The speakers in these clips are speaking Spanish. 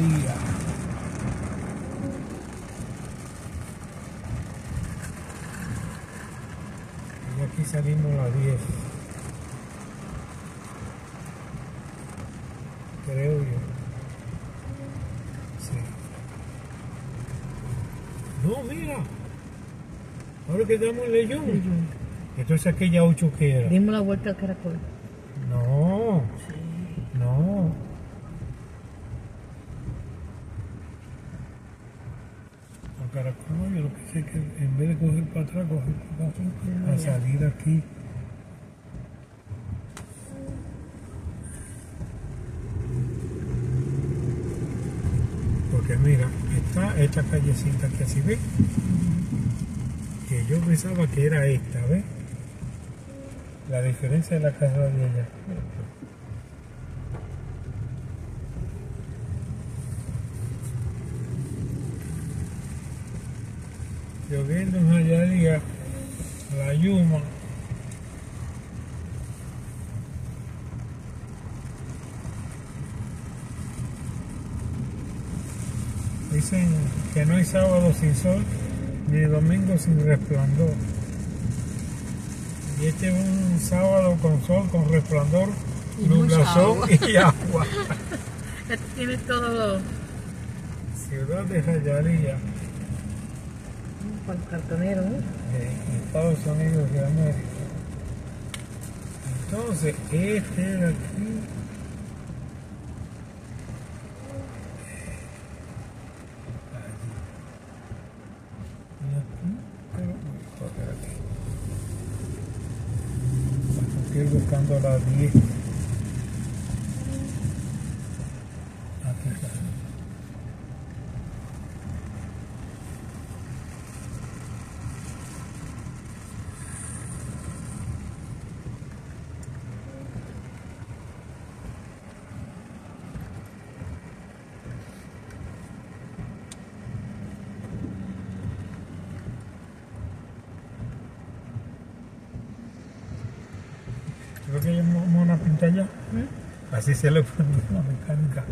día. Y aquí salimos a las 10. Creo yo. Sí. No, mira. Ahora que estamos en Leyón. Entonces aquella 8 que era. Dimos la vuelta al caracol. No. Sí. No. A Caracol, yo lo que sé es que en vez de coger para atrás, coger para atrás. A salir aquí. Porque mira, está esta callecita que así ve. Que yo pensaba que era esta, ¿ves? La diferencia de la casa de allá. Lloviendo en Jayalía, la Yuma. Dicen que no hay sábado sin sol, ni domingo sin resplandor. Y este es un sábado con sol, con resplandor, Y nublación y agua. Esto tiene todo. Ciudad de Jayalía, Para los cartoneros, ¿no? en Estados Unidos de América. Entonces, este de aquí. Estoy buscando las 10. Aquí está. Creo que hay una pinta allá. Así se le pone la mecánica.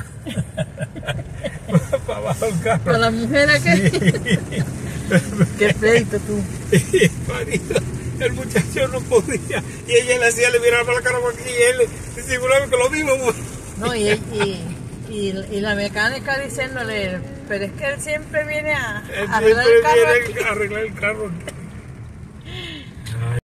Para abajo el carro. Para la mujer aquel. Sí. Qué pleito tú. Marido, el muchacho no podía. Y ella le hacía, le miraba para la cara por aquí y él disimulaba que lo mismo. No, y la mecánica diciéndole, pero es que él siempre viene a Él arreglar siempre el carro viene aquí. a arreglar el carro aquí.